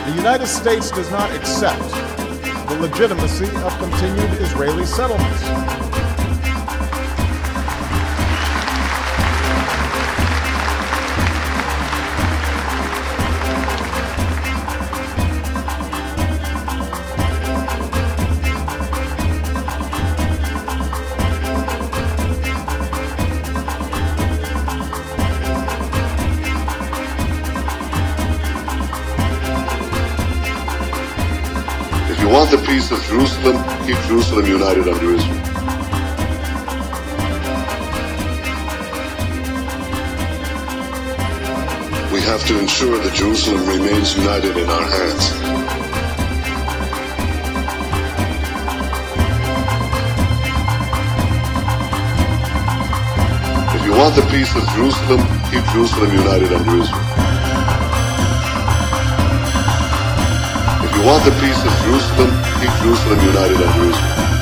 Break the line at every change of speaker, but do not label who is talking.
The United States does not accept the legitimacy of continued Israeli settlements.
If you want the peace of Jerusalem, keep Jerusalem united under Israel. We have to ensure that Jerusalem remains united in our hands. If you want the peace of Jerusalem, keep Jerusalem united under Israel. If you want the peace of Jerusalem, keep Jerusalem united under Israel.